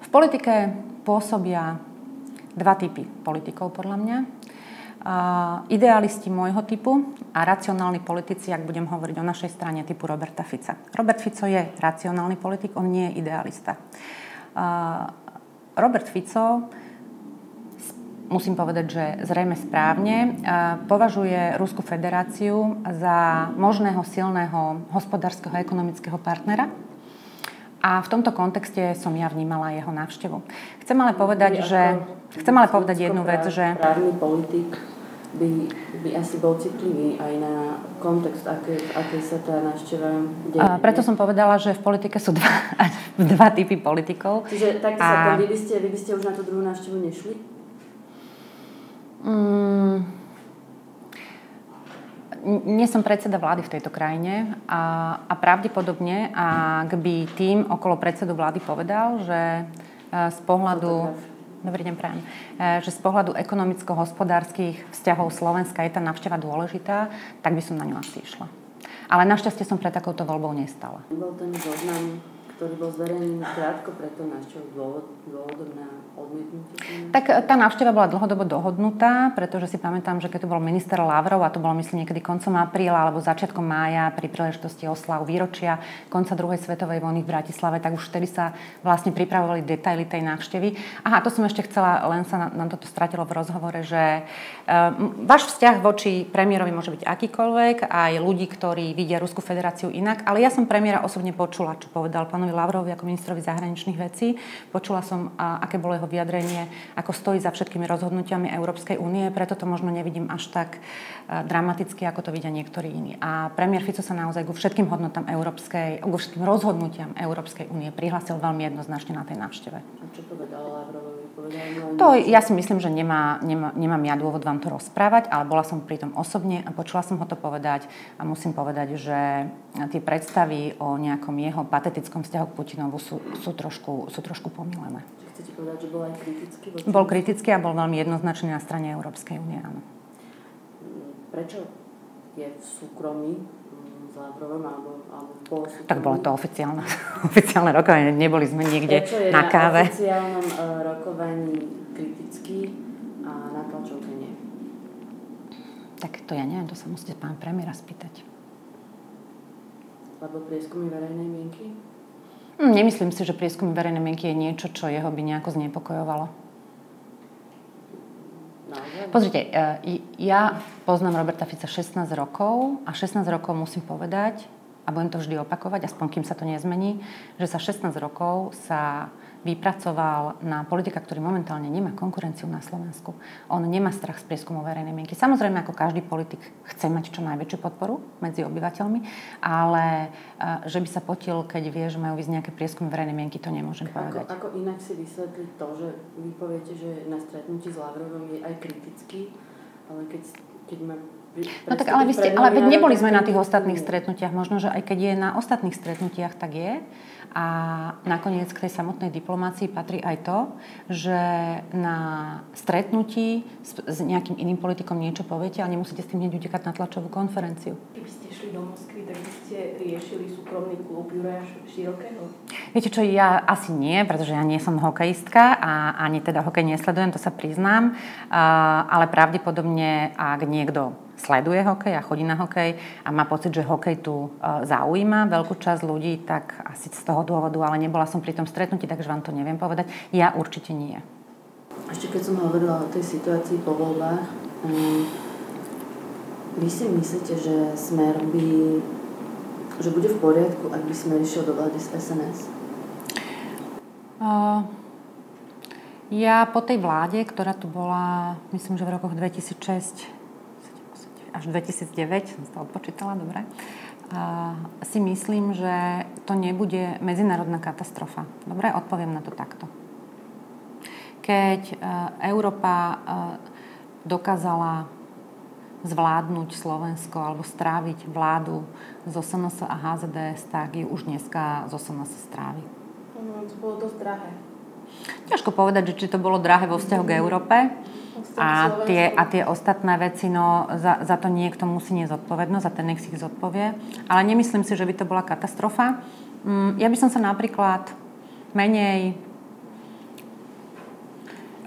V politike pôsobia dva typy politikov, podľa mňa. Idealisti môjho typu a racionálni politici, ak budem hovoriť o našej strane, typu Roberta Fica. Robert Fico je racionálny politik, on nie je idealista. Robert Fico, musím povedať, že zrejme správne, považuje Ruskú federáciu za možného silného hospodárskeho a ekonomického partnera. A v tomto kontexte som ja vnímala jeho návštevu. Chcem ale povedať jednu vec, že právny politik by asi bol citlivý aj na kontext, akej sa tá návšteva deje. Preto som povedala, že v politike sú dva typy politikov. Čiže tak vy by ste už na tú druhú návštevu nešli? Nie som predseda vlády v tejto krajine a pravdepodobne, ak by tým okolo predsedu vlády povedal, že z pohľadu že z pohľadu ekonomicko-hospodárskych vzťahov Slovenska je tá návšteva dôležitá, tak by som na ňu asi išla. Ale našťastie som pre takouto voľbou nestala. Bol ten zoznam, ktorý bol zverejnený krátko pred tou návštevou, dôvodom na odmietnutie? Tak tá návšteva bola dlhodobo dohodnutá, pretože si pamätám, že keď tu bol minister Lavrov, a to bolo myslím niekedy koncom apríla alebo začiatkom mája pri príležitosti oslav výročia konca druhej svetovej vojny v Bratislave, tak už vtedy sa vlastne pripravovali detaily tej návštevy. Aha, to som ešte chcela, len sa nám toto stratilo v rozhovore, že váš vzťah voči premiérovi môže byť akýkoľvek, aj ľudí, ktorí vidia Ruskú federáciu inak, ale ja som premiéra osobne počula, čo povedal pánovi Lavrovovi ako ministrovi zahraničných vecí. Počula som, aké bolo jeho vyjadrenie, ako stojí za všetkými rozhodnutiami Európskej únie, preto to možno nevidím až tak dramaticky, ako to vidia niektorí iní. A premiér Fico sa naozaj ku všetkým hodnotám ku všetkým rozhodnutiam Európskej únie prihlásil veľmi jednoznačne na tej návšteve. A čo povedal Lavrovovi? To ja si myslím, že nemám ja dôvod vám to rozprávať, ale bola som pri tom osobne a počula som ho to povedať a musím povedať, že tie predstavy o nejakom jeho patetickom vzťahu k Putinovu sú trošku pomílené. Chcete povedať, že bol aj kritický? Bol kritický a bol veľmi jednoznačný na strane Európskej únie, áno. Prečo je v súkromí s Lavrovom alebo bol súkromí? Tak bolo to oficiálne rokovanie, neboli sme niekde na káve. Prečo je na oficiálnom rokovaní kritický a na tlačovke nie? Tak to ja neviem, to sa musíte pán premiéra spýtať. Lebo prieskumy verejnej mienky? Nemyslím si, že prieskumy verejnej mienky je niečo, čo jeho by nejako znepokojovalo. Pozrite, ja poznám Roberta Fica 16 rokov a 16 rokov musím povedať, a budem to vždy opakovať, aspoň kým sa to nezmení, že za 16 rokov sa vypracoval na politika, ktorý momentálne nemá konkurenciu na Slovensku. On nemá strach z prieskumov verejnej mienky. Samozrejme, ako každý politik chce mať čo najväčšiu podporu medzi obyvateľmi, ale že by sa potil, keď vie, že majú ísť nejaké prieskumy verejnej mienky, to nemôžem povedať. Ako inak si vysvetliť to, že vy poviete, že na stretnutí s Lavrovom je aj kritický, ale keď má... No tak ale veď neboli sme na tých ostatných stretnutiach. Možno, že aj keď je na ostatných stretnutiach, tak je. A nakoniec k tej samotnej diplomácii patrí aj to, že na stretnutí s nejakým iným politikom niečo poviete, ale nemusíte s tým hneď utekať na tlačovú konferenciu. Keby ste šli do Moskvy, tak by ste riešili súkromný klub Juraja Širokého? Viete čo, ja asi nie, pretože ja nie som hokejistka a ani teda hokej nesledujem, to sa priznám. Ale pravdepodobne, ak niekto sleduje hokej a chodí na hokej a má pocit, že hokej tu zaujíma veľkú časť ľudí, tak asi z toho dôvodu, ale nebola som pri tom stretnutí, takže vám to neviem povedať. Ja určite nie. Ešte keď som hovorila o tej situácii po voľbách, vy si myslíte, že Smer že bude v poriadku, ak by Smer išiel do vlády z SNS? Ja po tej vláde, ktorá tu bola, myslím, že v rokoch 2006 až 2009, som to odpočítala, dobre, si myslím, že to nebude medzinárodná katastrofa. Dobre, odpoviem na to takto. Keď Európa dokázala zvládnuť Slovensko alebo stráviť vládu zo SNS a HZDS, tak ju už dneska zo SNS strávi. Bolo to drahé. Ťažko povedať, že či to bolo drahé vo vzťahu k Európe. A tie ostatné veci, no za to niekto musí niesť zodpovednosť a ten nech si ich zodpovie. Ale nemyslím si, že by to bola katastrofa. Ja by som sa napríklad menej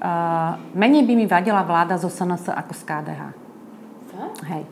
Menej by mi vadila vláda zo SNS ako z KDH. Fakt? Hej.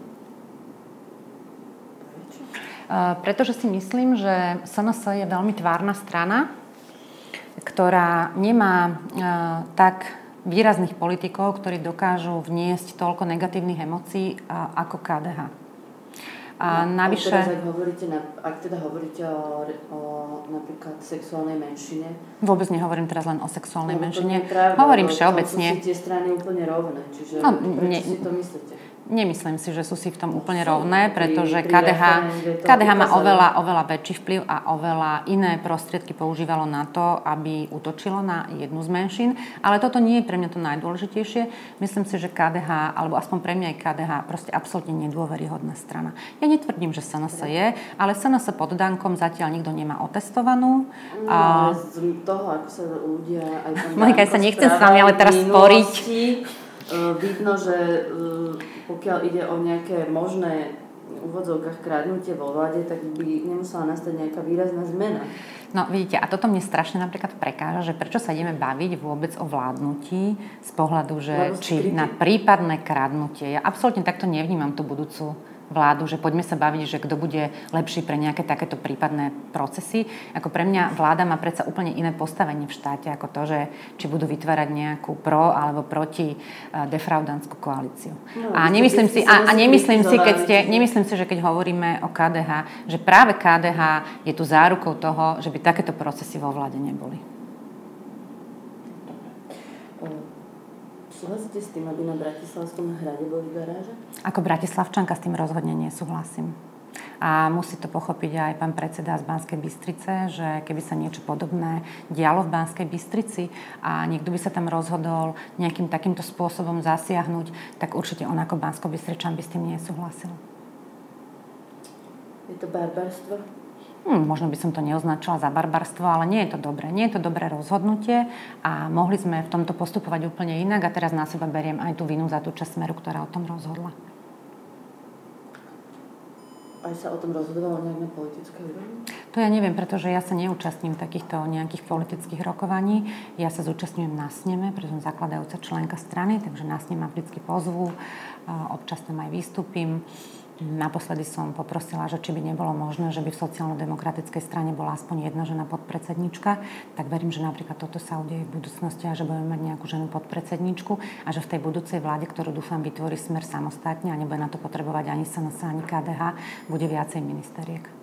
Pretože si myslím, že SNS je veľmi tvárna strana, ktorá nemá tak výrazných politikov, ktorí dokážu vniesť toľko negatívnych emócií ako KDH. A navyše... Ak teda hovoríte o napríklad sexuálnej menšine... Vôbec nehovorím teraz len o sexuálnej menšine. Pravda, hovorím všeobecne. Sú si tie strany úplne rovné, čiže prečo si to myslíte? Nemyslím si, že sú si v tom úplne rovné, pretože KDH má oveľa väčší vplyv a oveľa iné prostriedky používalo na to, aby útočilo na jednu z menšín. Ale toto nie je pre mňa to najdôležitejšie. Myslím si, že KDH, alebo aspoň pre mňa je KDH proste absolútne nedôveryhodná strana. Ja netvrdím, že SNS je, ale SNS pod Dankom zatiaľ nikto nemá otestovanú. No, z toho, ako sa ľudia aj tam Monika, ja sa nechcem s vami ale teraz sporiť. Vidno, že pokiaľ ide o nejaké možné v úvodzovkách kradnutie vo vláde, tak by nemusela nastať nejaká výrazná zmena. No vidíte, a toto mne strašne napríklad prekáža, že prečo sa ideme baviť vôbec o vládnutí z pohľadu, že či na prípadné kradnutie. Ja absolútne takto nevnímam tú budúcu vládu, že poďme sa baviť, že kto bude lepší pre nejaké takéto prípadné procesy. Ako pre mňa vláda má predsa úplne iné postavenie v štáte, ako to, že či budú vytvárať nejakú pro alebo proti defraudantskú koalíciu. No, a nemyslím si, že keď hovoríme o KDH, že práve KDH je tu zárukou toho, že by takéto procesy vo vláde neboli. Súhlasíte s tým, aby na Bratislavskom hrade boli garáže? Ako Bratislavčanka s tým rozhodne nesúhlasím. A musí to pochopiť aj pán predseda z Banskej Bystrice, že keby sa niečo podobné dialo v Banskej Bystrici a niekto by sa tam rozhodol nejakým takýmto spôsobom zasiahnuť, tak určite on ako Banskobystričan by s tým nesúhlasil. Je to barbarstvo? Možno by som to neoznačila za barbarstvo, ale nie je to dobré. Nie je to dobré rozhodnutie a mohli sme v tomto postupovať úplne inak a teraz na seba beriem aj tú vinu za tú časť Smeru, ktorá o tom rozhodla. Aj sa o tom rozhodovalo nejak na politickej úrovni? To ja neviem, pretože ja sa neúčastním takýchto nejakých politických rokovaní. Ja sa zúčastňujem na sneme, pretože som zakladajúca členka strany, takže na snem ma vždycky pozvú, občas tam aj vystúpim. Naposledy som poprosila, že či by nebolo možné, že by v sociálno-demokratickej strane bola aspoň jedna žena podpredsednička, tak verím, že napríklad toto sa udeje v budúcnosti a že budeme mať nejakú ženu podpredsedničku a že v tej budúcej vláde, ktorú dúfam vytvorí Smer samostatne a nebude na to potrebovať ani SNS, ani KDH, bude viacej ministeriek.